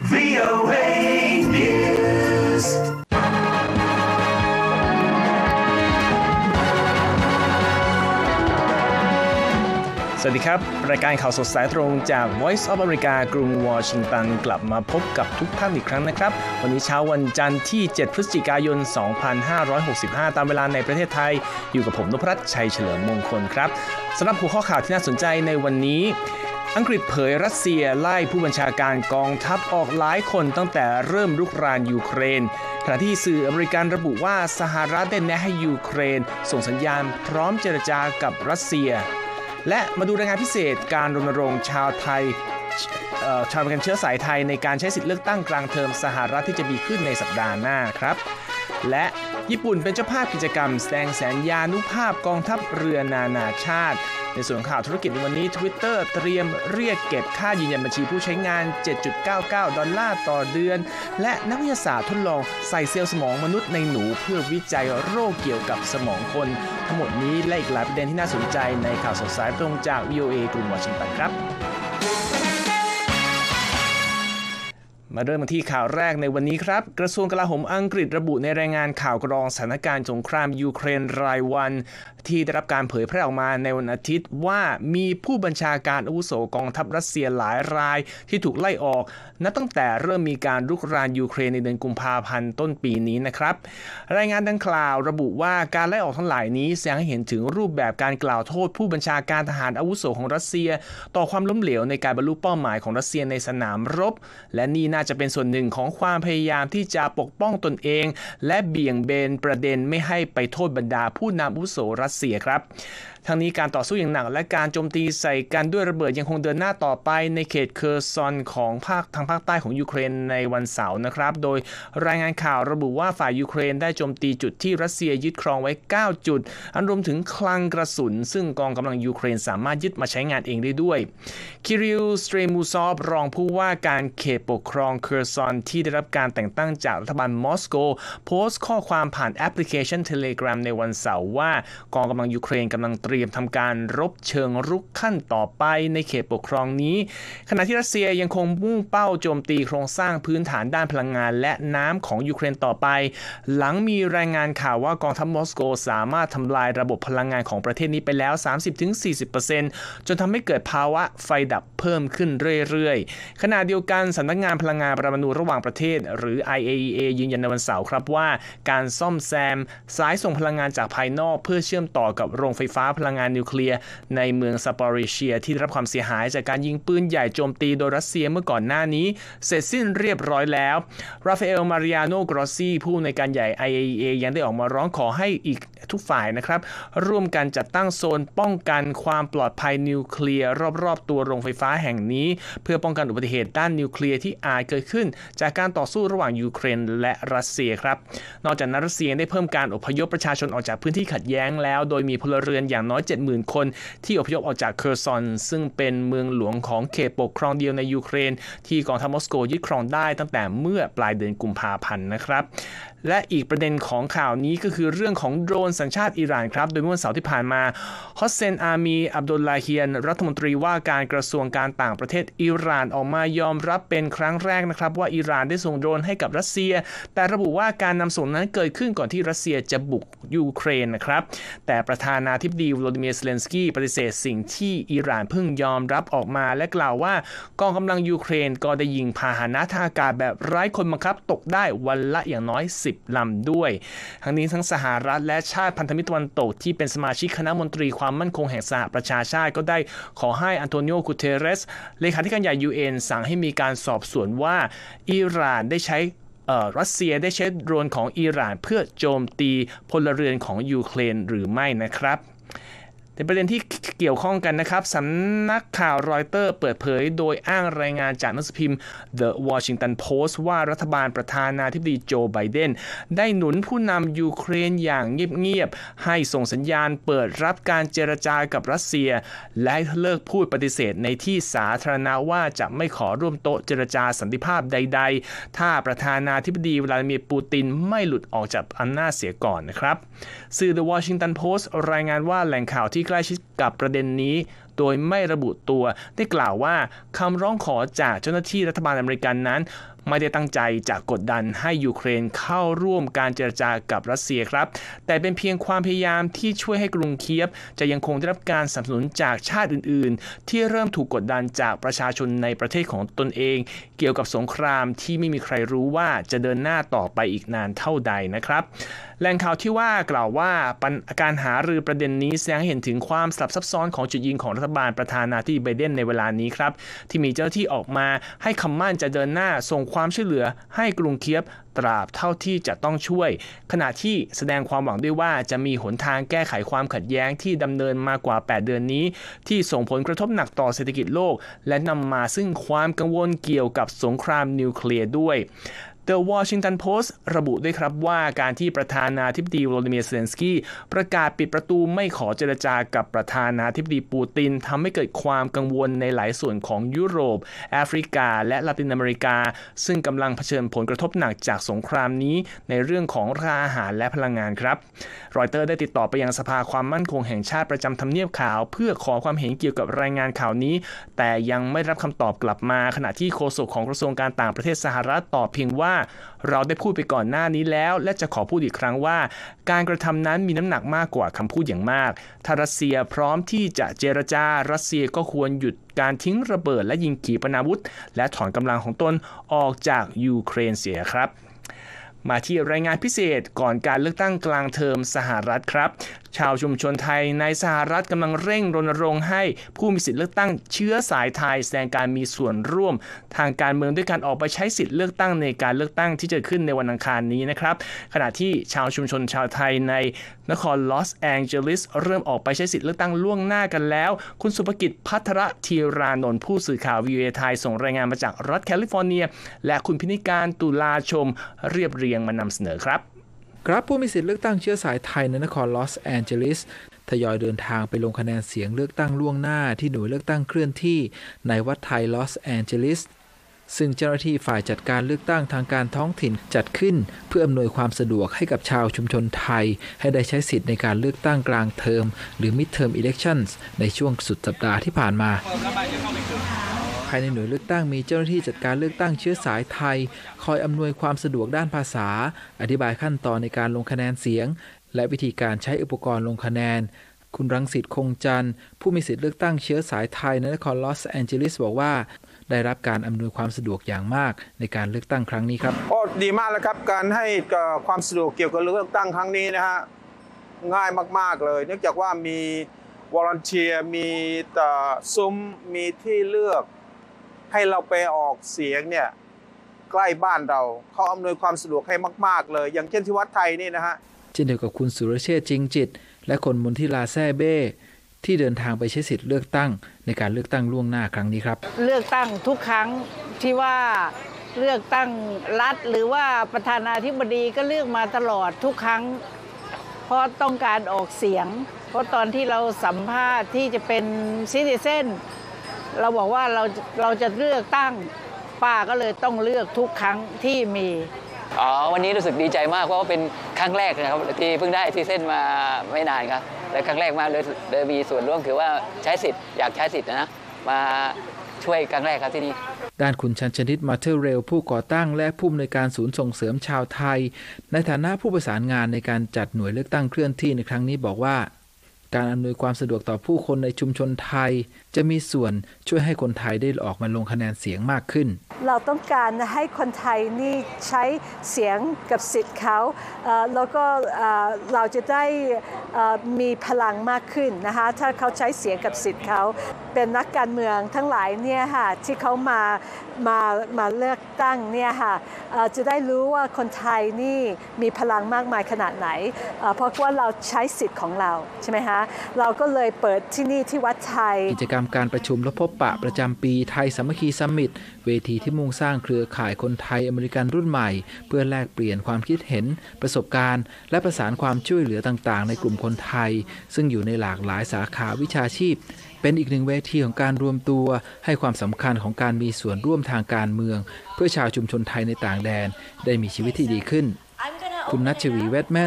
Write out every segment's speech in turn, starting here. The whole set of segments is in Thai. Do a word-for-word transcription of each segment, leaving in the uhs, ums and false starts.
วี โอ เอ Newsสวัสดีครับรายการข่าวสดสายตรงจาก Voice of America กรุงวอชิงตันกลับมาพบกับทุกท่านอีกครั้งนะครับวันนี้เช้าวันจันทร์ที่เจ็ดพฤศจิกายนสองพันห้าร้อยหกสิบห้าตามเวลาในประเทศไทยอยู่กับผมนพรัตน์ชัยเฉลิมมงคลครับสำหรับหัวข้อข่าวที่น่าสนใจในวันนี้อังกฤษเผยรัสเซียไล่ผู้บัญชาการกองทัพออกหลายคนตั้งแต่เริ่มรุกรานยูเครนขณะที่สื่ออเมริกันระบุว่าสหรัฐได้แนะให้ยูเครนส่งสัญญาณพร้อมเจรจากับรัสเซียและมาดูรายงานพิเศษการรณรงค์ชาวไทยชาวอเมริกันเชื้อสายไทยในการใช้สิทธิเลือกตั้งกลางเทอมสหรัฐที่จะมีขึ้นในสัปดาห์หน้าครับและญี่ปุ่นเป็นเจ้าภาพกิจกรรมแสดงสัญญานุภาพกองทัพเรือนานาชาติในส่วนข่าวธุรกิจในวันนี้ Twitter เตรียมเรียกเก็บค่ายืนยันบัญชีผู้ใช้งาน เจ็ดจุดเก้าเก้า ดอลลาร์ต่อเดือนและนักวิทยาศาสตร์ทดลองใส่เซลล์สมองมนุษย์ในหนูเพื่อวิจัยโรคเกี่ยวกับสมองคนทั้งหมดนี้และอีกหลายประเด็นที่น่าสนใจในข่าวสดสายตรงจาก วี โอ เอ กรุงวอชิงตันครับมาเริ่มกันที่ข่าวแรกในวันนี้ครับกระทรวงกลาโหมอังกฤษระบุในรายงานข่าวกรองสถานการณ์สงครามยูเครนรายวันที่ได้รับการเผยแพร่ออกมาในวันอาทิตย์ว่ามีผู้บัญชาการอาวุโสกองทัพรัสเซียหลายรายที่ถูกไล่ออกนับตั้งแต่เริ่มมีการรุกรานยูเครนในเดือนกุมภาพันธ์ต้นปีนี้นะครับรายงานดังกล่าวระบุว่าการไล่ออกทั้งหลายนี้แสดงให้เห็นถึงรูปแบบการกล่าวโทษผู้บัญชาการทหารอาวุโสของรัสเซียต่อความล้มเหลวในการบรรลุเป้าหมายของรัสเซียในสนามรบและนี่น่าจะเป็นส่วนหนึ่งของความพยายามที่จะปกป้องตนเองและเบี่ยงเบนประเด็นไม่ให้ไปโทษบรรดาผู้นำอาวุโสรัสเซียครับทั้งนี้การต่อสู้อย่างหนักและการโจมตีใส่กันด้วยระเบิดยังคงเดินหน้าต่อไปในเขตเคอร์ซอนของภาคทางภาคใต้ของยูเครนในวันเสาร์นะครับโดยรายงานข่าวระบุว่าฝ่ายยูเครนได้โจมตีจุดที่รัสเซียยึดครองไว้เก้าจุดอันรวมถึงคลังกระสุนซึ่งกองกำลังยูเครนสามารถยึดมาใช้งานเองได้ด้วยคิริลสเตรมูซอฟรองผู้ว่าการเขตปกครองเคอร์ซอนที่ได้รับการแต่งตั้งจากรัฐบาลมอสโกโพสต์ข้อความผ่านแอปพลิเคชัน Telegram ในวันเสาร์ว่ากองกำลังยูเครนกำลังเตรียมทำการรบเชิงรุกขั้นต่อไปในเขตปกครองนี้ขณะที่รัสเซียยังคงมุ่งเป้าโจมตีโครงสร้างพื้นฐานด้านพลังงานและน้ำของยูเครนต่อไปหลังมีรายงานข่าวว่ากองทัพมอสโกสามารถทำลายระบบพลังงานของประเทศนี้ไปแล้ว สามสิบถึงสี่สิบเปอร์เซ็นต์ จนทำให้เกิดภาวะไฟดับเพิ่มขึ้นเรื่อยๆขณะเดียวกันสำนักงานพลังงานปรมาณูระหว่างประเทศหรือ ไอ เอ อี เอ ยืนยันในวันเสาร์ครับว่าการซ่อมแซมสายส่งพลังงานจากภายนอกเพื่อเชื่อมต่อกับโรงไฟฟ้าพลังงานนิวเคลียร์ในเมืองซาปอริเชียที่ได้รับความเสียหายจากการยิงปืนใหญ่โจมตีโดยรัสเซียเมื่อก่อนหน้านี้เสร็จสิ้นเรียบร้อยแล้วราฟาเอล มาริอาโน กรอสซีผู้อำนวยการใหญ่ ไอ เอ อี เอ ยังได้ออกมาร้องขอให้อีกทุกฝ่ายนะครับร่วมกันจัดตั้งโซนป้องกันความปลอดภัยนิวเคลียร์รอบๆตัวโรงไฟฟ้าแห่งนี้เพื่อป้องกันอุบัติเหตุด้านนิวเคลียร์ที่อาจเกิดขึ้นจากการต่อสู้ระหว่างยูเครนและรัสเซียครับนอกจากนั้นรัสเซียได้เพิ่มการอพยพประชาชนออกจากพื้นที่ขัดแย้งแล้วโดยมีพลเรือนอย่างน้อย เจ็ดหมื่น คนที่อพยพออกจากเคอร์ซอนซึ่งเป็นเมืองหลวงของเขตปกครองเดียวในยูเครนที่กองทัพมอสโกยึดครองได้ตั้งแต่เมื่อปลายเดือนกุมภาพันธ์นะครับและอีกประเด็นของข่าวนี้ก็คือเรื่องของโดรนสัญชาติอิหร่านครับโดยเมื่อวันเสาร์ที่ผ่านมาฮอสเซนอามีอับดุลลาฮียนรัฐมนตรีว่าการกระทรวงการต่างประเทศอิหร่านออกมายอมรับเป็นครั้งแรกนะครับว่าอิหร่านได้ส่งโดรนให้กับรัสเซียแต่ระบุว่าการนำส่งนั้นเกิดขึ้นก่อนที่รัสเซียจะบุกยูเครนนะครับแต่ประธานาธิบดีวลาดิเมียร์ เซเลนสกี้ปฏิเสธสิ่งที่อิหร่านเพิ่งยอมรับออกมาและกล่าวว่ากองกำลังยูเครนก็ได้ยิงพาหนะทางอากาศแบบไร้คนบังคับตกได้วันละอย่างน้อยสิบลำด้วยทั้งนี้ทั้งสหรัฐและชาติพันธมิตรตะวันตกที่เป็นสมาชิกคณะมนตรีความมั่นคงแห่งสหประชาชาติก็ได้ขอให้อันโตนิโอ กูเตเรสเลขาธิการใหญ่ ยู เอ็น สั่งให้มีการสอบสวนว่าอิหร่านได้ใช้รัสเซียได้ใช้โดรนของอิหร่านเพื่อโจมตีพลเรือนของยูเครนหรือไม่นะครับในประเด็นที่เกี่ยวข้องกันนะครับสำนักข่าวรอยเตอร์เปิดเผยโดยอ้างรายงานจากหนังสือพิมพ์ The Washington Post ว่ารัฐบาลประธานาธิบดีโจไบเดนได้หนุนผู้นำยูเครนอย่างเงียบๆให้ส่งสัญญาณเปิดรับการเจรจากับรัสเซียและเลิกพูดปฏิเสธในที่สาธารณะว่าจะไม่ขอร่วมโต๊ะเจรจาสันติภาพใดๆถ้าประธานาธิบดีวลาดิเมียร์ปูตินไม่หลุดออกจากอำนาจเสียก่อนนะครับสื่อ The Washington Post รายงานว่าแหล่งข่าวที่ใกล้ชิดกับประเด็นนี้โดยไม่ระบุตัวได้กล่าวว่าคำร้องขอจากเจ้าหน้าที่รัฐบาลอเมริกันนั้นไม่ได้ตั้งใจจะกดดันให้ยูเครนเข้าร่วมการเจรจากับรัสเซียครับแต่เป็นเพียงความพยายามที่ช่วยให้กรุงเคียฟจะยังคงได้รับการสนับสนุนจากชาติอื่นๆที่เริ่มถูกกดดันจากประชาชนในประเทศของตนเองเกี่ยวกับสงครามที่ไม่มีใครรู้ว่าจะเดินหน้าต่อไปอีกนานเท่าใดนะครับแหล่งข่าวที่ว่ากล่าวว่าการหารือประเด็นนี้แสดงให้เห็นถึงความสลับซับซ้อนของจุดยืนของรัฐบาลประธานาธิบดีไบเดนในเวลานี้ครับที่มีเจ้าหน้าที่ออกมาให้คำมั่นจะเดินหน้าส่งความช่วยเหลือให้กรุงเคียฟตราบเท่าที่จะต้องช่วยขณะที่แสดงความหวังด้วยว่าจะมีหนทางแก้ไขความขัดแย้งที่ดำเนินมากว่าแปดเดือนนี้ที่ส่งผลกระทบหนักต่อเศรษฐกิจโลกและนำมาซึ่งความกังวลเกี่ยวกับสงครามนิวเคลียร์ด้วย The Washington Post ระบุด้วยครับว่าการที่ประธานาธิบดีโวโลดิเมียร์ เซเลนสกี้ประกาศปิดประตูไม่ขอเจรจากับประธานาธิบดีปูตินทำให้เกิดความกังวลในหลายส่วนของยุโรปแอฟริกาและลาตินอเมริกาซึ่งกำลังเผชิญผลกระทบหนักจากสงครามนี้ในเรื่องของราคาอาหารและพลังงานครับรอยเตอร์ได้ติดต่อไปยังสภาความมั่นคงแห่งชาติประจำทำเนียบขาวเพื่อขอความเห็นเกี่ยวกับรายงานข่าวนี้แต่ยังไม่รับคำตอบกลับมาขณะที่โฆษกของกระทรวงการต่างประเทศสหรัฐตอบเพียงว่าเราได้พูดไปก่อนหน้านี้แล้วและจะขอพูดอีกครั้งว่าการกระทำนั้นมีน้ำหนักมากกว่าคำพูดอย่างมากถ้ารัสเซียพร้อมที่จะเจรจารัสเซียก็ควรหยุดการทิ้งระเบิดและยิงขีปนาวุธและถอนกำลังของตนออกจากยูเครนเสียครับมาที่รายงานพิเศษก่อนการเลือกตั้งกลางเทอมสหรัฐครับชาวชุมชนไทยในสหรัฐกำลังเร่งรณรงค์ให้ผู้มีสิทธิเลือกตั้งเชื้อสายไทยแสดงการมีส่วนร่วมทางการเมืองด้วยการออกไปใช้สิทธิเลือกตั้งในการเลือกตั้งที่จะขึ้นในวันอังคารนี้นะครับขณะที่ชาวชุมชนชาวไทยในนครลอสแองเจลิสเริ่มออกไปใช้สิทธิเลือกตั้งล่วงหน้ากันแล้วคุณสุภกิจภัทรธีรานนท์ผู้สื่อข่าว วี โอ เอ ไทยส่งรายงานมาจากรัฐแคลิฟอร์เนียและคุณพินิการตุลาชมเรียบเรียงมานำเสนอครับครับผู้มีสิทธิเลือกตั้งเชื้อสายไทยในนครลอสแอนเจลิสทยอยเดินทางไปลงคะแนนเสียงเลือกตั้งล่วงหน้าที่หน่วยเลือกตั้งเคลื่อนที่ในวัดไทยลอสแอนเจลิสซึ่งเจ้าหน้าที่ฝ่ายจัดการเลือกตั้งทางการท้องถิ่นจัดขึ้นเพื่ออำนวยความสะดวกให้กับชาวชุมชนไทยให้ได้ใช้สิทธิ์ในการเลือกตั้งกลางเทอมหรือ Midterm Elections ในช่วงสุดสัปดาห์ที่ผ่านมาภายในหน่วยเลือกตั้งมีเจ้าหน้าที่จัดการเลือกตั้งเชื้อสายไทยคอยอำนวยความสะดวกด้านภาษาอธิบายขั้นตอนในการลงคะแนนเสียงและวิธีการใช้อุปกรณ์ลงคะแนนคุณรังสิทธิ์คงจันทร์ผู้มีสิทธิเลือกตั้งเชื้อสายไทยในนครลอสแอนเจลิสบอกว่าได้รับการอำนวยความสะดวกอย่างมากในการเลือกตั้งครั้งนี้ครับโอ้ดีมากแล้วครับการให้ความสะดวกเกี่ยวกับเลือกตั้งครั้งนี้นะฮะง่ายมากๆเลยเนื่องจากว่ามีวอลันเทียร์มีซุ้มมีที่เลือกให้เราไปออกเสียงเนี่ยใกล้บ้านเราเขาอำนวยความสะดวกให้มากๆเลยอย่างเช่นที่วัดไทยนี่นะฮะเช่นเดียวกับคุณสุรเชษฐ์จริงจิตและคนมนทิลาแซ่เบ้ที่เดินทางไปใช้สิทธิ์เลือกตั้งในการเลือกตั้งล่วงหน้าครั้งนี้ครับเลือกตั้งทุกครั้งที่ว่าเลือกตั้งรัฐหรือว่าประธานาธิบดีก็เลือกมาตลอดทุกครั้งเพราะต้องการออกเสียงเพราะตอนที่เราสัมภาษณ์ที่จะเป็นซิติเซนเราบอกว่าเราเราจะเลือกตั้งป้าก็เลยต้องเลือกทุกครั้งที่มีอ๋อวันนี้รู้สึกดีใจมากเพราะว่าเป็นครั้งแรกนะครับที่เพิ่งได้ซิติเซนมาไม่นานครับและครั้งแรกมากเลยเลยมีส่วนร่วมคือว่าใช้สิทธิ์อยากใช้สิทธิ์นะมาช่วยครั้งแรกครับที่นี่ด้านคุณชันชนิดมาเทอร์เรลผู้ก่อตั้งและผู้อำนวยการศูนย์ส่งเสริมชาวไทยในฐานะผู้ประสานงานในการจัดหน่วยเลือกตั้งเคลื่อนที่ในครั้งนี้บอกว่าการอำนวยความสะดวกต่อผู้คนในชุมชนไทยจะมีส่วนช่วยให้คนไทยได้ออกมาลงคะแนนเสียงมากขึ้นเราต้องการให้คนไทยนี่ใช้เสียงกับสิทธิ์เขาแล้วก็เราจะได้มีพลังมากขึ้นนะคะถ้าเขาใช้เสียงกับสิทธิ์เขาเป็นนักการเมืองทั้งหลายเนี่ยค่ะที่เขามามามาเลือกตั้งเนี่ยค่ะจะได้รู้ว่าคนไทยนี่มีพลังมากมายขนาดไหนเพราะว่าเราใช้สิทธิ์ของเราใช่ไหมคะเราก็เลยเปิดที่นี่ที่วัดไทยกิจกรรมการประชุมและพบปะประจำปีไทยสามัคคีซัมมิตเวทีที่มุ่งสร้างเครือข่ายคนไทยอเมริกันรุ่นใหม่เพื่อแลกเปลี่ยนความคิดเห็นประสบการณ์และประสานความช่วยเหลือต่างๆในกลุ่มคนไทยซึ่งอยู่ในหลากหลายสาขาวิชาชีพเป็นอีกหนึ่งเวทีของการรวมตัวให้ความสำคัญของการมีส่วนร่วมทางการเมืองเพื่อชาวชุมชนไทยในต่างแดนได้มีชีวิตที่ดีขึ้นคุณณัชวีเวทแมน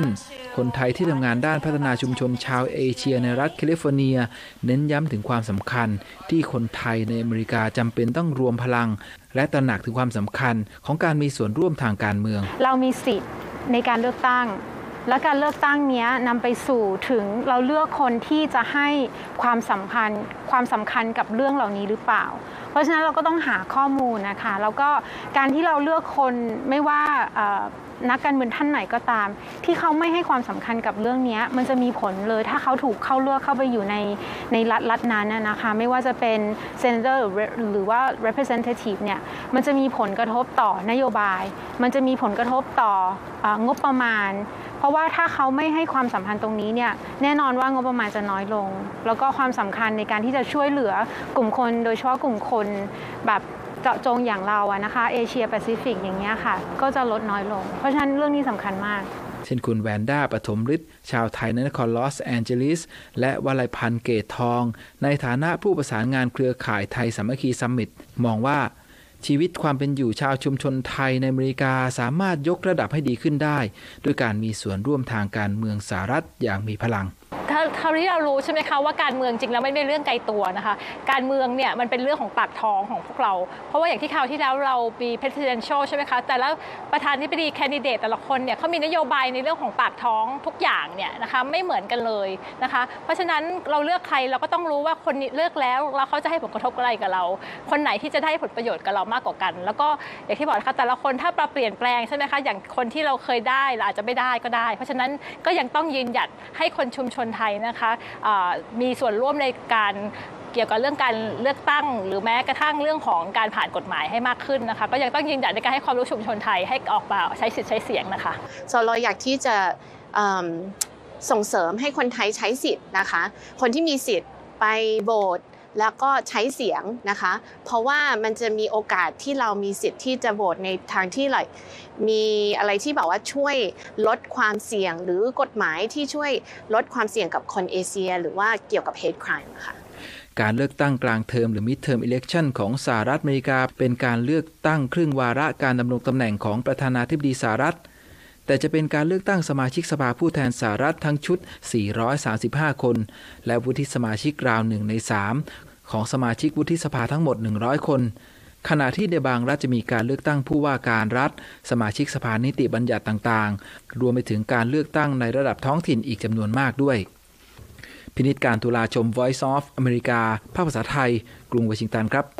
คนไทยที่ทำงานด้านพัฒนาชุมชนชาวเอเชียในรัฐแคลิฟอร์เนียเน้นย้ำถึงความสำคัญที่คนไทยในอเมริกาจำเป็นต้องรวมพลังและตระหนักถึงความสำคัญของการมีส่วนร่วมทางการเมืองเรามีสิทธิ์ในการเลือกตั้งและการเลือกตั้งนี้นำไปสู่ถึงเราเลือกคนที่จะให้ความสำคัญความสำคัญกับเรื่องเหล่านี้หรือเปล่าเพราะฉะนั้นเราก็ต้องหาข้อมูลนะคะแล้วก็การที่เราเลือกคนไม่ว่านักการเมืองท่านไหนก็ตามที่เขาไม่ให้ความสำคัญกับเรื่องนี้มันจะมีผลเลยถ้าเขาถูกเข้าเลือกเข้าไปอยู่ในในรัฐรัฐนั้นนะคะไม่ว่าจะเป็น Senator หรือว่า Representative เนี่ยมันจะมีผลกระทบต่อนโยบายมันจะมีผลกระทบต่องบประมาณเพราะว่าถ้าเขาไม่ให้ความสำคัญตรงนี้เนี่ยแน่นอนว่างบประมาณจะน้อยลงแล้วก็ความสำคัญในการที่จะช่วยเหลือกลุ่มคนโดยเฉพาะกลุ่มคนแบบเจาะจงอย่างเราอะนะคะเอเชียแปซิฟิกอย่างเงี้ยค่ะก็จะลดน้อยลงเพราะฉะนั้นเรื่องนี้สำคัญมากเช่นคุณแวนด้าปฐมฤทธิ์ชาวไทยในนครลอสแอนเจลิสและวลัยพันธ์เกตทองในฐานะผู้ประสานงานเครือข่ายไทยสามัคคีซัมมิตมองว่าชีวิตความเป็นอยู่ชาวชุมชนไทยในอเมริกาสามารถยกระดับให้ดีขึ้นได้ด้วยการมีส่วนร่วมทางการเมืองสหรัฐอย่างมีพลังคราวนี้เรารู้ใช่ไหมคะว่าการเมืองจริงแล้วไม่เป็นเรื่องไกลตัวนะคะการเมืองเนี่ยมันเป็นเรื่องของปากท้องของพวกเราเพราะว่าอย่างที่คราวที่แล้วเรามี presidential ใช่ไหมคะแต่แล้วประธานาธิบดีแคนดิเดตแต่ละคนเนี่ยเขามีนโยบายในเรื่องของปากท้องทุกอย่างเนี่ยนะคะไม่เหมือนกันเลยนะคะเพราะฉะนั้นเราเลือกใครเราก็ต้องรู้ว่าคนนี้เลือกแล้วแล้วเขาจะให้ผลกระทบอะไรกับเราคนไหนที่จะได้ผลประโยชน์กับเรามากกว่ากันแล้วก็อย่างที่บอกนะคะแต่ละคนถ้าปรับเปลี่ยนแปลงใช่ไหมคะอย่างคนที่เราเคยได้เราอาจจะไม่ได้ก็ได้เพราะฉะนั้นก็ยังต้องยืนหยัดให้คนชุมชนไทยนะคะมีส่วนร่วมในการเกี่ยวกับเรื่องการเลือกตั้งหรือแม้กระทั่งเรื่องของการผ่านกฎหมายให้มากขึ้นนะคะก็ยังต้องยืนหยัดในการให้ความรู้ชุมชนไทยให้ออกมาใช้สิทธิ์ใช้เสียงนะคะส่วนเราอยากที่จะส่งเสริมให้คนไทยใช้สิทธิ์นะคะคนที่มีสิทธิ์ไปโหวตแล้วก็ใช้เสียงนะคะเพราะว่ามันจะมีโอกาสที่เรามีสิทธิ์ที่จะโหวตในทางที่likeมีอะไรที่แบบว่าช่วยลดความเสี่ยงหรือกฎหมายที่ช่วยลดความเสี่ยงกับคนเอเชียหรือว่าเกี่ยวกับ hate crime ค่ะการเลือกตั้งกลางเทอมหรือ Midterm Election ของสหรัฐอเมริกาเป็นการเลือกตั้งครึ่งวาระการดำรงตำแหน่งของประธานาธิบดีสหรัฐแต่จะเป็นการเลือกตั้งสมาชิกสภาผู้แทนสหรัฐทั้งชุดสี่ร้อยสามสิบห้าคนและวุฒิสมาชิกราวหนึ่งในสามของสมาชิกวุฒิสภาทั้งหมดหนึ่งร้อยคนขณะที่ในบางรัฐจะมีการเลือกตั้งผู้ว่าการรัฐสมาชิกสภานิติบัญญัติต่างๆรวมไปถึงการเลือกตั้งในระดับท้องถิ่นอีกจำนวนมากด้วยพินิจการตุลาชม Voice of America ภาคภาษาไทยกรุงวอชิงตันครับ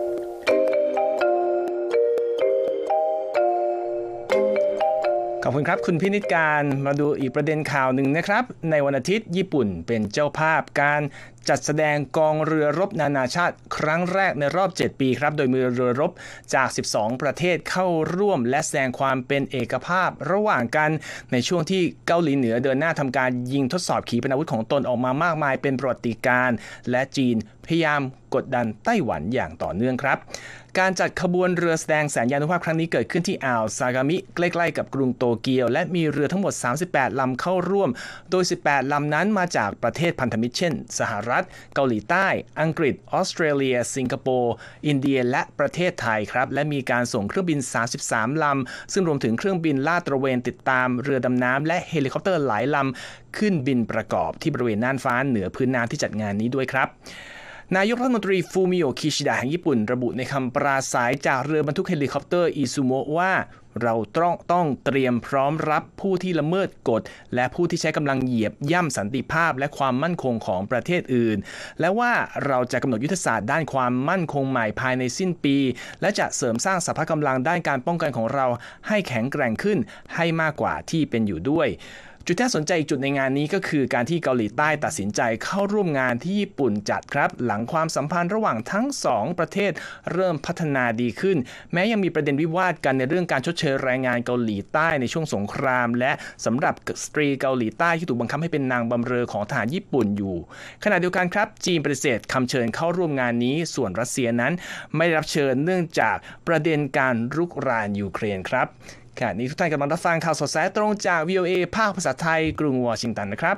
ขอบคุณครับคุณพินิจการมาดูอีกประเด็นข่าวหนึ่งนะครับในวันอาทิตย์ญี่ปุ่นเป็นเจ้าภาพการจัดแสดงกองเรือรบนานาชาติครั้งแรกในรอบเจ็ดปีครับโดยมีเรือรบจากสิบสองประเทศเข้าร่วมและแสดงความเป็นเอกภาพระหว่างกันในช่วงที่เกาหลีเหนือเดินหน้าทำการยิงทดสอบขีปนาวุธของตนออกมามากมายเป็นประวัติการณ์และจีนพยายามกดดันไต้หวันอย่างต่อเนื่องครับการจัดขบวนเรือแสดงแสนยานุภาพครั้งนี้เกิดขึ้นที่อ่าวซากามิใกล้ๆกับกรุงโตเกียวและมีเรือทั้งหมดสามสิบแปดลำเข้าร่วมโดยสิบแปดลำนั้นมาจากประเทศพันธมิตรเช่นสหรัฐเกาหลีใต้อังกฤษออสเตรเลียสิงคโปร์อินเดียและประเทศไทยครับและมีการส่งเครื่องบินสามสิบสามลำซึ่งรวมถึงเครื่องบินลาดตระเวนติดตามเรือดำน้ำและเฮลิคอปเตอร์หลายลำขึ้นบินประกอบที่บริเวณน่านฟ้าเหนือพื้นน้ำที่จัดงานนี้ด้วยครับนายกรัฐมนตรีฟูมิโอะ คิชิดะแห่งญี่ปุ่นระบุในคำปราศรัยจากเรือบรรทุกเฮลิคอปเตอร์อิซูโมะว่าเราต้องต้องเตรียมพร้อมรับผู้ที่ละเมิดกฎและผู้ที่ใช้กำลังเหยียบย่ำสันติภาพและความมั่นคงของประเทศอื่นและว่าเราจะกำหนดยุทธศาสตร์ด้านความมั่นคงใหม่ภายในสิ้นปีและจะเสริมสร้างสภาพกำลังด้านการป้องกันของเราให้แข็งแกร่งขึ้นให้มากกว่าที่เป็นอยู่ด้วยจุดที่น่าสนใจอีกจุดในงานนี้ก็คือการที่เกาหลีใต้ตัดสินใจเข้าร่วมงานที่ญี่ปุ่นจัดครับหลังความสัมพันธ์ระหว่างทั้งสองประเทศเริ่มพัฒนาดีขึ้นแม้ยังมีประเด็นวิวาทกันในเรื่องการชดเชยแรงงานเกาหลีใต้ในช่วงสงครามและสำหรับสตรีเกาหลีใต้ที่ถูกบังคับให้เป็นนางบำเรอของทหารญี่ปุ่นอยู่ขณะเดียวกันครับจีนปฏิเสธคำเชิญเข้าร่วมงานนี้ส่วนรัสเซียนั้นไม่รับเชิญเนื่องจากประเด็นการรุกรานยูเครนครับขณะนี้ทุกท่านกำลังรับฟังข่าวสดสายตรงจาก วี โอ เอ ภาคภาษาไทยกรุงวอชิงตันนะครับ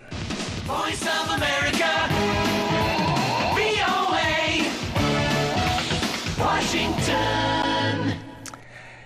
Voice of America วี โอ เอ Washington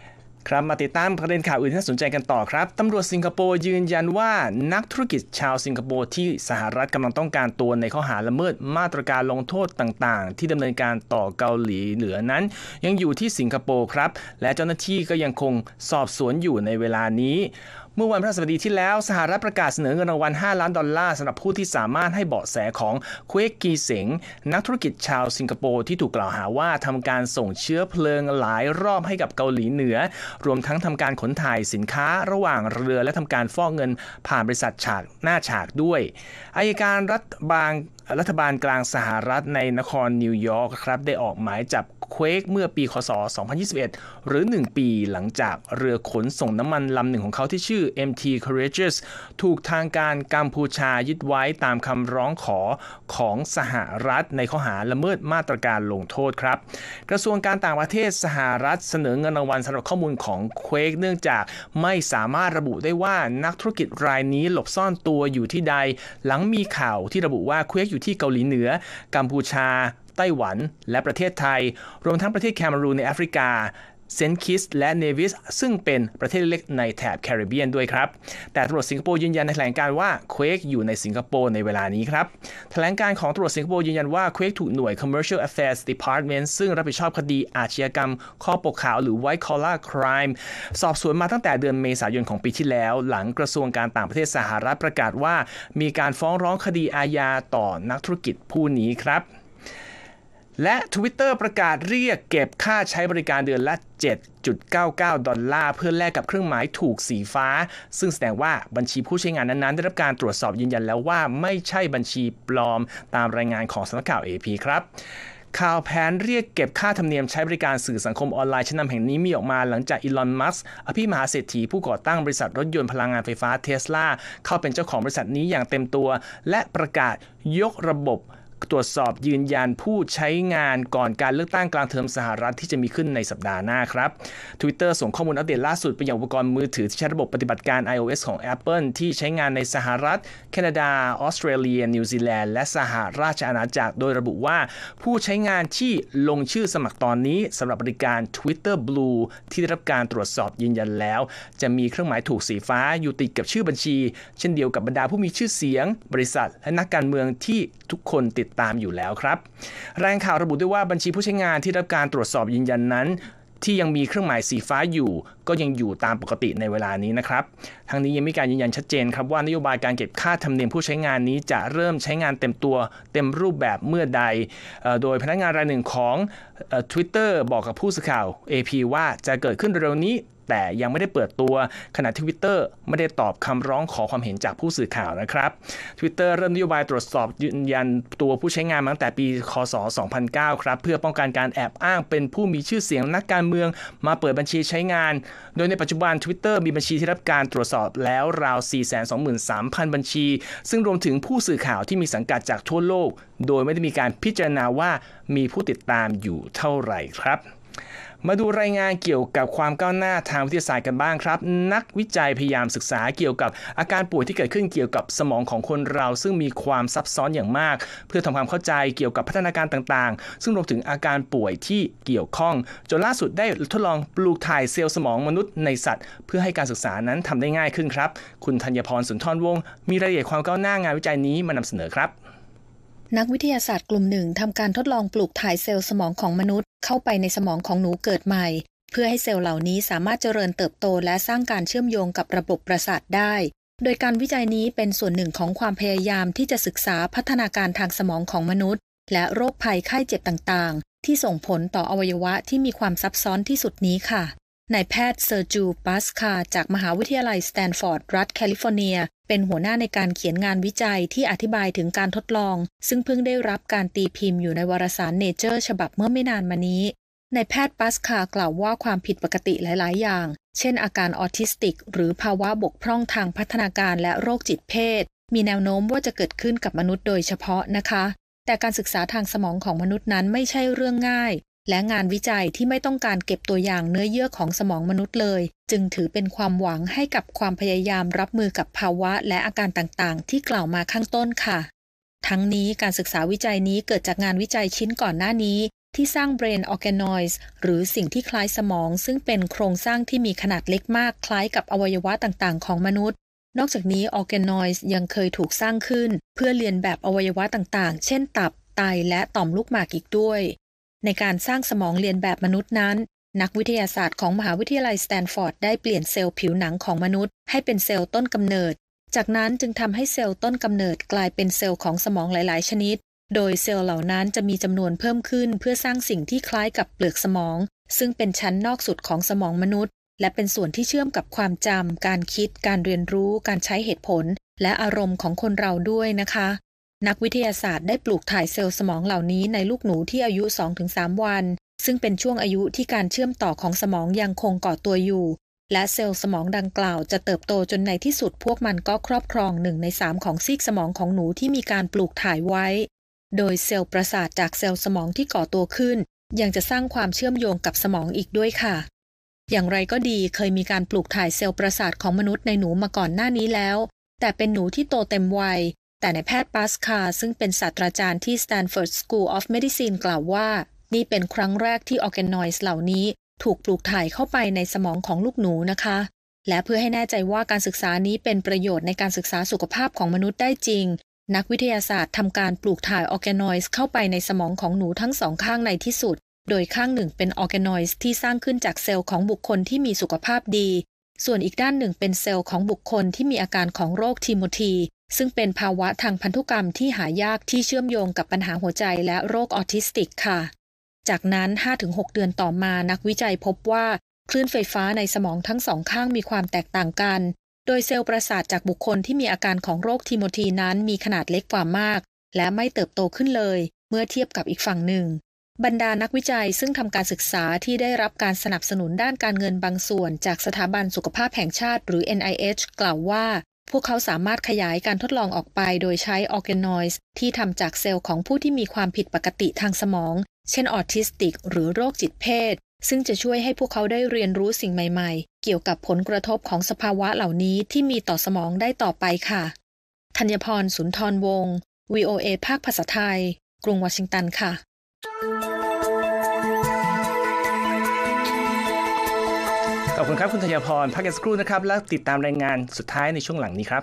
ครับมาติดตามประเด็นข่าวอื่นที่น่าสนใจกันต่อครับตำรวจสิงคโปร์ยืนยันว่านักธุรกิจชาวสิงคโปร์ที่สหรัฐกำลังต้องการตัวในข้อหาละเมิดมาตรการลงโทษต่างๆที่ดำเนินการต่อเกาหลีเหนือนั้นยังอยู่ที่สิงคโปร์ครับและเจ้าหน้าที่ก็ยังคงสอบสวนอยู่ในเวลานี้เมื่อวันพฤหัสบดีที่แล้วสหรัฐประกาศเสนอเงินรางวัลห้าล้านดอลลาร์สำหรับผู้ที่สามารถให้เบาะแสของเควกกีเสงนักธุรกิจชาวสิงคโปร์ที่ถูกกล่าวหาว่าทำการส่งเชื้อเพลิงหลายรอบให้กับเกาหลีเหนือรวมทั้งทำการขนถ่ายสินค้าระหว่างเรือและทำการฟอกเงินผ่านบริษัทฉากหน้าฉากด้วยอัยการรัฐบาลรัฐบาลกลางสหรัฐในนครนิวยอร์กครับได้ออกหมายจับเควกเมื่อปีคศสองพันยี่สิบเอ็ดหรือหนึ่งปีหลังจากเรือขนส่งน้ำมันลำหนึ่งของเขาที่ชื่อ เอ็ม ที Courageous ถูกทางการกัมพูชายึดไว้ตามคำร้องขอของสหรัฐในข้อหาละเมิดมาตรการลงโทษครับกระทรวงการต่างประเทศสหรัฐเสนอเงินรางวัลสำหรับข้อมูลของเควกเนื่องจากไม่สามารถระบุได้ว่านักธุรกิจรายนี้หลบซ่อนตัวอยู่ที่ใดหลังมีข่าวที่ระบุว่าเควกอยู่ที่เกาหลีเหนือกัมพูชาไต้หวันและประเทศไทยรวมทั้งประเทศแคเมรูนในแอฟริกาเซนต์คิตส์และเนวิสซึ่งเป็นประเทศเล็กในแถบแคริบเบียนด้วยครับแต่ตำรวจสิงคโปร์ยืนยันในแถลงการว่าเควกอยู่ในสิงคโปร์ในเวลานี้ครับแถลงการของตำรวจสิงคโปร์ยืนยันว่าเควกถูกหน่วย Commercial Affairs Department ซึ่งรับผิดชอบคดีอาชญากรรมข้อปกขาวหรือ White Collar Crime สอบสวนมาตั้งแต่เดือนเมษายนของปีที่แล้วหลังกระทรวงการต่างประเทศสหรัฐประกาศว่ามีการฟ้องร้องคดีอาญาต่อนักธุรกิจผู้นี้ครับและ Twitter ประกาศเรียกเก็บค่าใช้บริการเดือนละ เจ็ดจุดเก้าเก้า ดอลลาร์เพื่อแลกกับเครื่องหมายถูกสีฟ้าซึ่งแสดงว่าบัญชีผู้ใช้งานนั้นๆได้รับการตรวจสอบยืนยันแล้วว่าไม่ใช่บัญชีปลอมตามรายงานของสำนักข่าว เอ พี ครับข่าวแผนเรียกเก็บค่าธรรมเนียมใช้บริการสื่อสังคมออนไลน์ชั้นนำแห่งนี้มีออกมาหลังจากอีลอน มัสก์อภิมหาเศรษฐีผู้ก่อตั้งบริษัทรถยนต์พลังงานไฟฟ้าเทสลาเข้าเป็นเจ้าของบริษัทนี้อย่างเต็มตัวและประกาศยกระบบตรวจสอบยืนยันผู้ใช้งานก่อนการเลือกตั้งกลางเทอมสหรัฐที่จะมีขึ้นในสัปดาห์หน้าครับ Twitter ส่งข้อมูลอัปเดตล่าสุดไปยังอุปกรณ์มือถือที่ใช้ระบบปฏิบัติการ iOS ของ Apple ที่ใช้งานในสหรัฐแคนาดาออสเตรเลียนิวซีแลนด์และสหราชอาณาจักรโดยระบุว่าผู้ใช้งานที่ลงชื่อสมัครตอนนี้สำหรับบริการ Twitter Blue ที่ได้รับการตรวจสอบยืนยันแล้วจะมีเครื่องหมายถูกสีฟ้าอยู่ติดกับชื่อบัญชีเช่นเดียวกับบรรดาผู้มีชื่อเสียงบริษัทและนักการเมืองที่ทุกคนติดตามอยู่แล้วครับรายงานข่าวระบุด้วยว่าบัญชีผู้ใช้งานที่ได้รับการตรวจสอบยืนยันนั้นที่ยังมีเครื่องหมายสีฟ้าอยู่ก็ยังอยู่ตามปกติในเวลานี้นะครับทั้งนี้ยังมีการยืนยันชัดเจนครับว่านโยบายการเก็บค่าธรรมเนียมผู้ใช้งานนี้จะเริ่มใช้งานเต็มตัวเต็มรูปแบบเมื่อใดโดยพนักงานรายหนึ่งของ Twitter บอกกับผู้สื่อข่าว เอ พี ว่าจะเกิดขึ้นเร็วนี้แต่ยังไม่ได้เปิดตัวขณะที่ Twitter ไม่ได้ตอบคำร้องขอความเห็นจากผู้สื่อข่าวนะครับ Twitter เริ่มนโยบายตรวจสอบยืนยันตัวผู้ใช้งานมาตั้งแต่ปีคศสองพันเก้าครับเพื่อป้องกันการแอบอ้างเป็นผู้มีชื่อเสียงนักการเมืองมาเปิดบัญชีใช้งานโดยในปัจจุบัน Twitter มีบัญชีที่รับการตรวจสอบแล้วราว สี่แสนสองหมื่นสามพัน บัญชีซึ่งรวมถึงผู้สื่อข่าวที่มีสังกัดจากทั่วโลกโดยไม่ได้มีการพิจารณาว่ามีผู้ติดตามอยู่เท่าไหร่ครับมาดูรายงานเกี่ยวกับความก้าวหน้าทางวิทยาศาสตร์กันบ้างครับนักวิจัยพยายามศึกษาเกี่ยวกับอาการป่วยที่เกิดขึ้นเกี่ยวกับสมองของคนเราซึ่งมีความซับซ้อนอย่างมากเพื่อทำความเข้าใจเกี่ยวกับพัฒนาการต่างๆซึ่งรวมถึงอาการป่วยที่เกี่ยวข้องจนล่าสุดได้ทดลองปลูกถ่ายเซลล์สมองมนุษย์ในสัตว์เพื่อให้การศึกษานั้นทำได้ง่ายขึ้นครับคุณธัญพรสุนทรวงศ์มีรายละเอียดความก้าวหน้างานวิจัยนี้มานำเสนอครับนักวิทยาศาสตร์กลุ่มหนึ่งทำการทดลองปลูกถ่ายเซลล์สมองของมนุษย์เข้าไปในสมองของหนูเกิดใหม่เพื่อให้เซลล์เหล่านี้สามารถเจริญเติบโตและสร้างการเชื่อมโยงกับระบบประสาทได้โดยการวิจัยนี้เป็นส่วนหนึ่งของความพยายามที่จะศึกษาพัฒนาการทางสมองของมนุษย์และโรคภัยไข้เจ็บต่างๆที่ส่งผลต่ออวัยวะที่มีความซับซ้อนที่สุดนี้ค่ะนายแพทย์เซอร์จูปัสคาจากมหาวิทยาลัยสแตนฟอร์ดรัฐแคลิฟอร์เนียเป็นหัวหน้าในการเขียนงานวิจัยที่อธิบายถึงการทดลองซึ่งเพิ่งได้รับการตีพิมพ์อยู่ในวารสาร Nature ฉบับเมื่อไม่นานมานี้นายแพทย์ปัสคากล่าวว่าความผิดปกติหลายๆอย่างเช่นอาการออทิสติกหรือภาวะบกพร่องทางพัฒนาการและโรคจิตเภทมีแนวโน้มว่าจะเกิดขึ้นกับมนุษย์โดยเฉพาะนะคะแต่การศึกษาทางสมองของมนุษย์นั้นไม่ใช่เรื่องง่ายและงานวิจัยที่ไม่ต้องการเก็บตัวอย่างเนื้อเยื่อของสมองมนุษย์เลยจึงถือเป็นความหวังให้กับความพยายามรับมือกับภาวะและอาการต่างๆที่กล่าวมาข้างต้นค่ะทั้งนี้การศึกษาวิจัยนี้เกิดจากงานวิจัยชิ้นก่อนหน้านี้ที่สร้าง brain organoids หรือสิ่งที่คล้ายสมองซึ่งเป็นโครงสร้างที่มีขนาดเล็กมากคล้ายกับอวัยวะต่างๆของมนุษย์นอกจากนี้ organoids ยังเคยถูกสร้างขึ้นเพื่อเลียนแบบอวัยวะต่างๆเช่นตับไตและต่อมลูกหมากอีกด้วยในการสร้างสมองเลียนแบบมนุษย์นั้นนักวิทยาศาสตร์ของมหาวิทยาลัยสแตนฟอร์ดได้เปลี่ยนเซลล์ผิวหนังของมนุษย์ให้เป็นเซลล์ต้นกำเนิดจากนั้นจึงทำให้เซลล์ต้นกำเนิดกลายเป็นเซลล์ของสมองหลายๆชนิดโดยเซลล์เหล่านั้นจะมีจำนวนเพิ่มขึ้นเพื่อสร้างสิ่งที่คล้ายกับเปลือกสมองซึ่งเป็นชั้นนอกสุดของสมองมนุษย์และเป็นส่วนที่เชื่อมกับความจำการคิดการเรียนรู้การใช้เหตุผลและอารมณ์ของคนเราด้วยนะคะนักวิทยาศาสตร์ได้ปลูกถ่ายเซลล์สมองเหล่านี้ในลูกหนูที่อายุ สองถึงสาม วันซึ่งเป็นช่วงอายุที่การเชื่อมต่อของสมองยังคงก่อตัวอยู่และเซลล์สมองดังกล่าวจะเติบโตจนในที่สุดพวกมันก็ครอบครองหนึ่งในสามของซีกสมองของหนูที่มีการปลูกถ่ายไว้โดยเซลล์ประสาทจากเซลล์สมองที่ก่อตัวขึ้นยังจะสร้างความเชื่อมโยงกับสมองอีกด้วยค่ะอย่างไรก็ดีเคยมีการปลูกถ่ายเซลล์ประสาทของมนุษย์ในหนูมาก่อนหน้านี้แล้วแต่เป็นหนูที่โตเต็มวัยแต่นายแพทย์ปาสคาซึ่งเป็นศาสตราจารย์ที่ Stanford School of Medicine กล่าวว่านี่เป็นครั้งแรกที่ organoids เหล่านี้ถูกปลูกถ่ายเข้าไปในสมองของลูกหนูนะคะและเพื่อให้แน่ใจว่าการศึกษานี้เป็นประโยชน์ในการศึกษาสุขภาพของมนุษย์ได้จริงนักวิทยาศาสตร์ทำการปลูกถ่าย organoids เข้าไปในสมองของหนูทั้งสองข้างในที่สุดโดยข้างหนึ่งเป็น organoids ที่สร้างขึ้นจากเซลล์ของบุคคลที่มีสุขภาพดีส่วนอีกด้านหนึ่งเป็นเซลล์ของบุคคลที่มีอาการของโรคทิโมธีซึ่งเป็นภาวะทางพันธุกรรมที่หายากที่เชื่อมโยงกับปัญหาหัวใจและโรคออทิสติกค่ะจากนั้น ห้าถึงหก เดือนต่อมานักวิจัยพบว่าคลื่นไฟฟ้าในสมองทั้งสองข้างมีความแตกต่างกันโดยเซลล์ประสาทจากบุคคลที่มีอาการของโรคทิโมธีนั้นมีขนาดเล็กกว่ามากและไม่เติบโตขึ้นเลยเมื่อเทียบกับอีกฝั่งหนึ่งบรรดานักวิจัยซึ่งทำการศึกษาที่ได้รับการสนับสนุนด้านการเงินบางส่วนจากสถาบันสุขภาพแห่งชาติหรือ เอ็น ไอ เอช กล่าวว่าพวกเขาสามารถขยายการทดลองออกไปโดยใช้ organoids ที่ทำจากเซลล์ของผู้ที่มีความผิดปกติทางสมองเช่นออทิสติกหรือโรคจิตเภทซึ่งจะช่วยให้พวกเขาได้เรียนรู้สิ่งใหม่ๆเกี่ยวกับผลกระทบของสภาวะเหล่านี้ที่มีต่อสมองได้ต่อไปค่ะธัญพรสุนทรวงศ์ วี โอ เอ ภาคภาษาไทยกรุงวอชิงตันค่ะขอบคุณครับคุณธัญพรพักกันสักครู่นะครับแล้วติดตามรายงานสุดท้ายในช่วงหลังนี้ครับ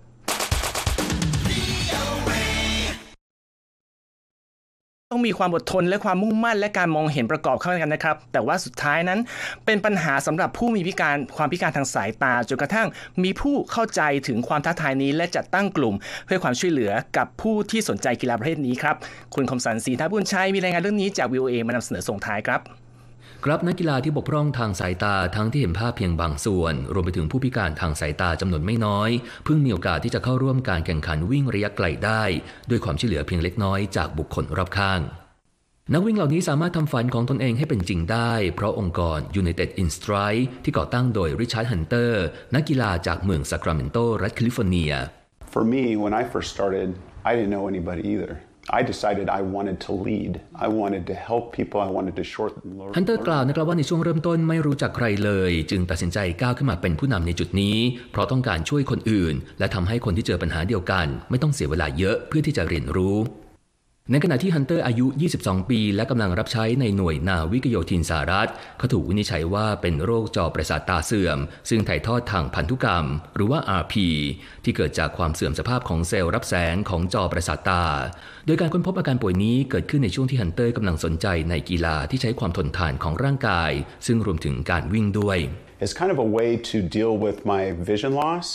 ต้องมีความอดทนและความมุ่งมั่นและการมองเห็นประกอบเข้ากันนะครับแต่ว่าสุดท้ายนั้นเป็นปัญหาสำหรับผู้มีพิการความพิการทางสายตาจนกระทั่งมีผู้เข้าใจถึงความท้าทายนี้และจัดตั้งกลุ่มเพื่อความช่วยเหลือกับผู้ที่สนใจกีฬาประเภทนี้ครับคุณคมสันต์ ศรีทัพบุญชัยมีรายงานเรื่องนี้จาก วี โอ เอ มานำเสนอส่งท้ายครับครับนักกีฬาที่บกพร่องทางสายตาทั้งที่เห็นภาพเพียงบางส่วนรวมไปถึงผู้พิการทางสายตาจำนวนไม่น้อยเพิ่งมีโอกาสที่จะเข้าร่วมการแข่งขันวิ่งระยะไกลได้ด้วยความช่วยเหลือเพียงเล็กน้อยจากบุคคลรอบข้างนักวิ่งเหล่านี้สามารถทำฝันของตนเองให้เป็นจริงได้เพราะองค์กร United in Stride ที่ก่อตั้งโดยริชาร์ดฮันเตอร์นักกีฬาจากเมืองซาคราเมนโตรัฐแคลิฟอร์เนีย For me when I first started I didn't know anybody either I decided I wanted to lead. I wanted to help people. I wanted to shorten. Hunter กล่าวนะครับว่าในช่วงเริ่มต้นไม่รู้จักใครเลยจึงตัดสินใจก้าวขึ้นมาเป็นผู้นำในจุดนี้เพราะต้องการช่วยคนอื่นและทำให้คนที่เจอปัญหาเดียวกันไม่ต้องเสียเวลาเยอะเพื่อที่จะเรียนรู้ในขณะที่ฮันเตอร์อายุยี่สิบสองปีและกำลังรับใช้ในหน่วยนาวิกโยธินสหรัฐเขาถูกวินิจฉัยว่าเป็นโรคจอประสาทตาเสื่อมซึ่งถ่ายทอดทางพันธุกรรมหรือว่า อาร์ พี ที่เกิดจากความเสื่อมสภาพของเซลล์รับแสงของจอประสาทตาโดยการค้นพบอาการป่วยนี้เกิดขึ้นในช่วงที่ฮันเตอร์กำลังสนใจในกีฬาที่ใช้ความทนทานของร่างกายซึ่งรวมถึงการวิ่งด้วย It's kind of a way to deal with my vision loss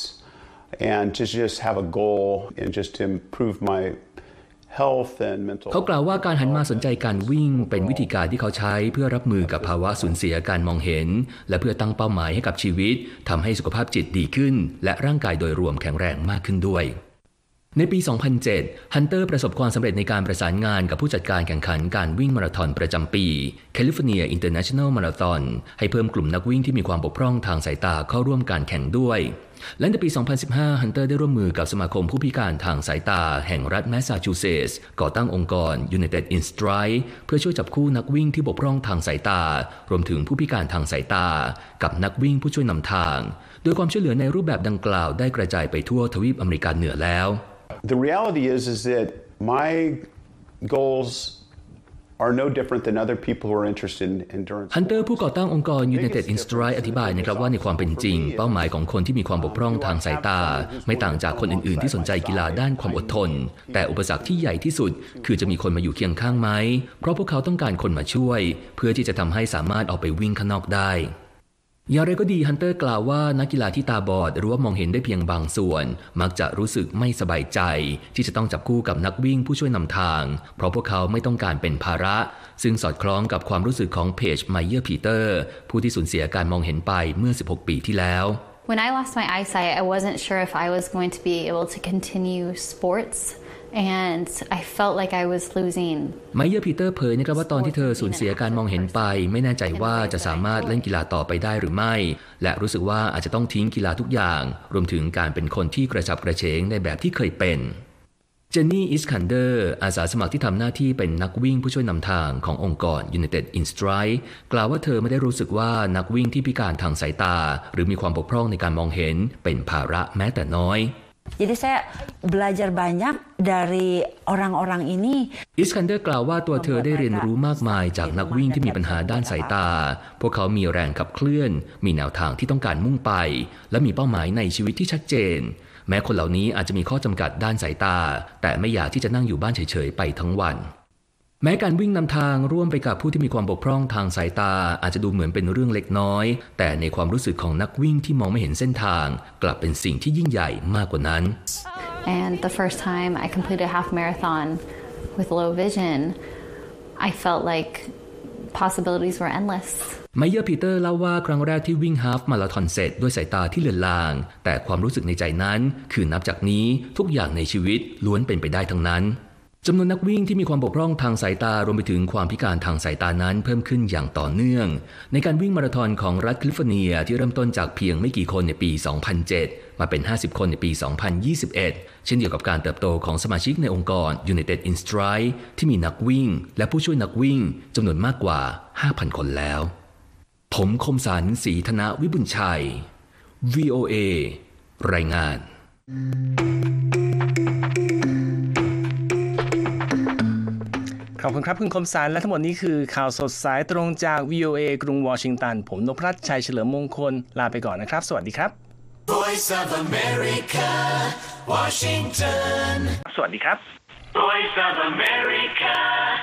and to just have a goal and just to improve myเขากล่าวว่าการหันมาสนใจการวิ่งเป็นวิธีการที่เขาใช้เพื่อรับมือกับภาวะสูญเสียการมองเห็นและเพื่อตั้งเป้าหมายให้กับชีวิตทำให้สุขภาพจิตดีขึ้นและร่างกายโดยรวมแข็งแรงมากขึ้นด้วยในปี สองพันเจ็ด ฮันเตอร์ประสบความสำเร็จในการประสานงานกับผู้จัดการแข่งขันการวิ่งมาราธอนประจำปี California International Marathon ให้เพิ่มกลุ่มนักวิ่งที่มีความบกพร่องทางสายตาเข้าร่วมการแข่งด้วยและในปี สองพันสิบห้า ฮันเตอร์ได้ร่วมมือกับสมาคมผู้พิการทางสายตาแห่งรัฐแมสซาชูเซตส์ก่อตั้งองค์กร United in Stride เพื่อช่วยจับคู่นักวิ่งที่บกพร่องทางสายตารวมถึงผู้พิการทางสายตากับนักวิ่งผู้ช่วยนำทางโดยความช่วยเหลือในรูปแบบดังกล่าวได้กระจายไปทั่วทวีปอเมริกาเหนือแล้ว The reality is is that my goals are no different than other people who are interested in endurance. ฮันเตอร์ผู้ก่อตั้งองค์กร United in Stride อธิบายนะครับว่าในความเป็นจริงเป้าหมายของคนที่มีความบกพร่องทางสายตาไม่ต่างจากคนอื่นๆที่สนใจกีฬาด้านความอดทนแต่อุปสรรคที่ใหญ่ที่สุดคือจะมีคนมาอยู่เคียงข้างไหมเพราะพวกเขาต้องการคนมาช่วยเพื่อที่จะทำให้สามารถออกไปวิ่งข้างนอกได้อย่างไรก็ดีฮันเตอร์กล่าวว่านักกีฬาที่ตาบอดหรือว่ามองเห็นได้เพียงบางส่วนมักจะรู้สึกไม่สบายใจที่จะต้องจับคู่กับนักวิ่งผู้ช่วยนำทางเพราะพวกเขาไม่ต้องการเป็นภาระซึ่งสอดคล้องกับความรู้สึกของเพจไมเยอร์พีเตอร์ผู้ที่สูญเสียการมองเห็นไปเมื่อสิบหกปีที่แล้ว When I lost my eyesight, I wasn't sure if I was going to be able to continue sports.And I felt like I was losing. ไมเยอร์พีเตอร์เผยนะครับว่าตอนที่เธอสูญเสียการมองเห็นไปไม่แน่ใจว่าจะสามารถเล่นกีฬาต่อไปได้หรือไม่และรู้สึกว่าอาจจะต้องทิ้งกีฬาทุกอย่างรวมถึงการเป็นคนที่กระฉับกระเฉงในแบบที่เคยเป็นเจนนี่อิสคันเดอร์อาสาสมัครที่ทำหน้าที่เป็นนักวิ่งผู้ช่วยนำทางขององค์กร United in Stride กล่าวว่าเธอไม่ได้รู้สึกว่านักวิ่งที่พิการทางสายตาหรือมีความบกพร่องในการมองเห็นเป็นภาระแม้แต่น้อย Jadi saya belajar banyak dari orang-orang ini. อิสคันเดอร์กล่าวว่าตัวเธอได้เรียนรู้มากมายจากนักวิ่งที่มีปัญหาด้านสายตาพวกเขามีแรงขับเคลื่อนมีแนวทางที่ต้องการมุ่งไปและมีเป้าหมายในชีวิตที่ชัดเจนแม้คนเหล่านี้อาจจะมีข้อจำกัดด้านสายตาแต่ไม่อยากที่จะนั่งอยู่บ้านเฉยๆไปทั้งวันแม้การวิ่งนำทางร่วมไปกับผู้ที่มีความบกพร่องทางสายตาอาจจะดูเหมือนเป็นเรื่องเล็กน้อยแต่ในความรู้สึกของนักวิ่งที่มองไม่เห็นเส้นทางกลับเป็นสิ่งที่ยิ่งใหญ่มากกว่านั้น And the first time I completed a half marathon with low vision, I felt like possibilities were endless. ไมเยอร์พีเตอร์เล่าว่าครั้งแรกที่วิ่งฮาล์ฟมาราธอนเสร็จด้วยสายตาที่เลือนลางแต่ความรู้สึกในใจนั้นคือนับจากนี้ทุกอย่างในชีวิตล้วนเป็นไปได้ทั้งนั้นจำนวนนักวิ่งที่มีความบกพร่องทางสายตารวมไปถึงความพิการทางสายตานั้นเพิ่มขึ้นอย่างต่อเนื่องในการวิ่งมาราธอนของรัฐแคลิฟอร์เนียที่เริ่มต้นจากเพียงไม่กี่คนในปี สองพันเจ็ด มาเป็น ห้าสิบ คนในปี สองพันยี่สิบเอ็ด เช่นเดียวกับการเติบโตของสมาชิกในองค์กร United in Stride ที่มีนักวิ่งและผู้ช่วยนักวิ่งจำนวนมากกว่า ห้าพัน คนแล้วผมคมสันต์ศรีธนวิบุญชัย วี โอ เอ รายงานขอบคุณครับคุณคมสันและทั้งหมดนี้คือข่าวสดสายตรงจาก วี โอ เอ กรุงวอชิงตันผมนพรัตน์ชัยเฉลิมมงคลลาไปก่อนนะครับสวัสดีครับ Voice of America Washington สวัสดีครับ Voice of America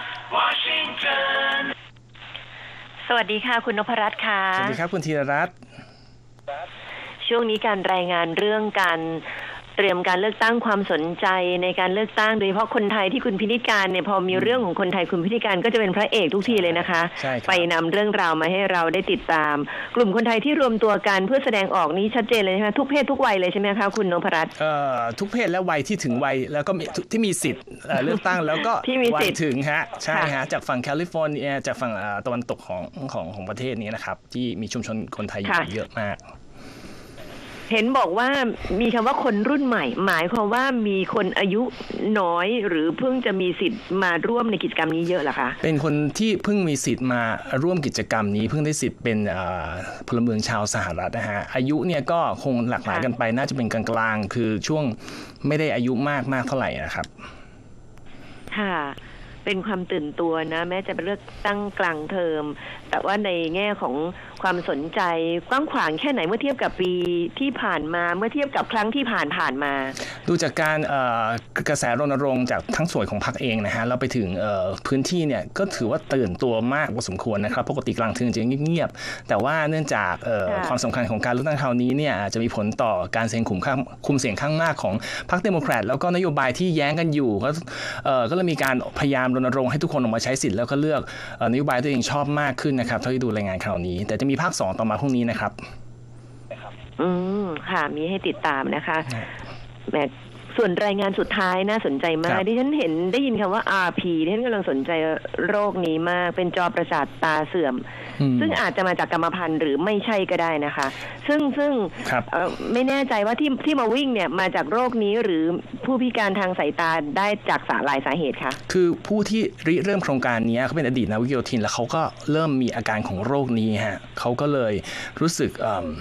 Washington สวัสดีค่ะคุณนพรัตน์ค่ะสวัสดีครับคุณธีรรัตน์ช่วงนี้การรายงานเรื่องการเตรียมการเลือกตั้งความสนใจในการเลือกตั้งโดยเฉพาะคนไทยที่คุณพินิจการเนี่ยพอมีเรื่องของคนไทยคุณพินิจการก็จะเป็นพระเอกทุกทีเลยนะคะไปนำเรื่องราวมาให้เราได้ติดตามกลุ่มคนไทยที่รวมตัวกันเพื่อแสดงออกนี้ชัดเจนเลยนะคะทุกเพศทุกวัยเลยใช่ไหมคะคุณนพรัตน์เอ่อทุกเพศและวัยที่ถึงวัยแล้วก็ที่มีสิทธิ์เลือกตั้งแล้วก็วัยถึงฮะใช่ฮะจากฝั่งแคลิฟอร์เนียจากฝั่งตะวันตกของของของประเทศนี้นะครับที่มีชุมชนคนไทยอยู่เยอะมากเห็นบอกว่ามีคำว่าคนรุ่นใหม่หมายความว่ามีคนอายุน้อยหรือเพิ่งจะมีสิทธิ์มาร่วมในกิจกรรมนี้เยอะเหรอคะเป็นคนที่เพิ่งมีสิทธิ์มาร่วมกิจกรรมนี้เพิ่งได้สิทธิ์เป็นพลเมืองชาวสหรัฐนะฮะอายุเนี่ยก็คงหลากหลายกันไปน่าจะเป็นกลางๆคือช่วงไม่ได้อายุมากมากเท่าไหร่นะครับค่ะเป็นความตื่นตัวนะแม้จะเป็นเลือกตั้งกลางเทอมแต่ว่าในแง่ของความสนใจกว้างขวางแค่ไหนเมื่อเทียบกับปีที่ผ่านมาเมื่อเทียบกับครั้งที่ผ่านผ่านมาดูจากการกระแสรณรงค์จากทั้งส่วนของพรรคเองนะฮะเราไปถึงพื้นที่เนี่ยก็ถือว่าตื่นตัวมากพอสมควรนะครับปกติกลางเทอมจะเงียบๆแต่ว่าเนื่องจากความสำคัญของการเลือกตั้งคราวนี้เนี่ยอาจจะมีผลต่อการเสียงคุมข้างคุมเสียงข้างมากของพรรคเดโมแครตแล้วก็นโยบายที่แย้งกันอยู่ก็ก็เลยมีการพยายามรณรงค์ให้ทุกคนออกมาใช้สิทธิ์แล้วก็เลือกนโยบายตัวเองชอบมากขึ้นนะครับเท่าที่ดูรายงานคราวนี้แต่จะมีภาคสองต่อมาพรุ่งนี้นะครับอืมค่ะมีให้ติดตามนะคะแม้ส่วนรายงานสุดท้ายน่าสนใจมากที่ฉันเห็นได้ยินคำว่า อาร์ พี ที่ฉันกำลังสนใจโรคนี้มากเป็นจอประสาทตาเสื่อมซึ่งอาจจะมาจากกรรมพันธุ์หรือไม่ใช่ก็ได้นะคะซึ่งซึ่งไม่แน่ใจว่าที่ที่มาวิ่งเนี่ยมาจากโรคนี้หรือผู้พิการทางสายตาได้จากสาหลายสาเหตุคะคือผู้ที่ริเริ่มโครงการนี้เขาเป็นอดีตนักวิทยาศาสตร์แล้วเขาก็เริ่มมีอาการของโรคนี้ฮะเขาก็เลยรู้สึก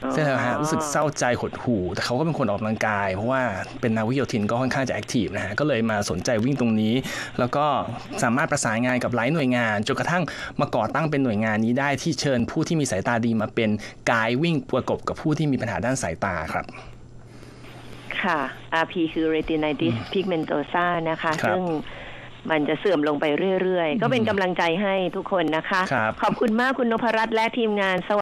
ซึ่งนะฮะรู้สึกเศร้าใจหดหู่แต่เขาก็เป็นคนออกกำลังกายเพราะว่าเป็นนักวิ่งโยธินก็ค่อนข้างจะแอคทีฟนะฮะก็เลยมาสนใจวิ่งตรงนี้แล้วก็สามารถประสานงานกับหลายหน่วยงานจนกระทั่งมาก่อตั้งเป็นหน่วยงานนี้ได้ที่เชิญผู้ที่มีสายตาดีมาเป็นไกด์วิ่งประกบกับผู้ที่มีปัญหาด้านสายตาครับค่ะ อาร์ พี คือ retinitis pigmentosa นะคะซึ่งมันจะเสื่อมลงไปเรื่อยๆก็เป็นกำลังใจให้ทุกคนนะคะขอบคุณมากคุณนพรัตน์และทีมงาน